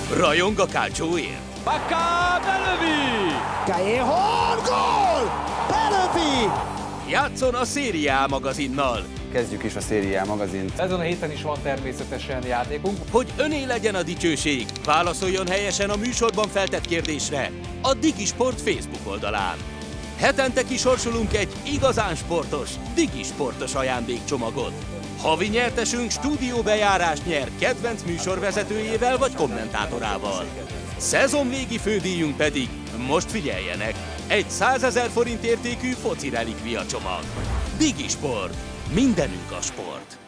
Rajong a Calcióért. Bacca belövi! Callejon, gól! Belövi! Játszon a Serie A magazinnal. Kezdjük is a Serie A magazint. Ezen a héten is van természetesen játékunk. Hogy öné legyen a dicsőség, válaszoljon helyesen a műsorban feltett kérdésre a Digisport Facebook oldalán. Hetente kisorsolunk egy igazán sportos, Digisportos ajándékcsomagot. Havi nyertesünk stúdióbejárást nyer kedvenc műsorvezetőjével vagy kommentátorával. Szezonvégi fődíjunk pedig, most figyeljenek, egy 100 000 forint értékű foci relikvia csomag. Digisport. Mindenünk a sport.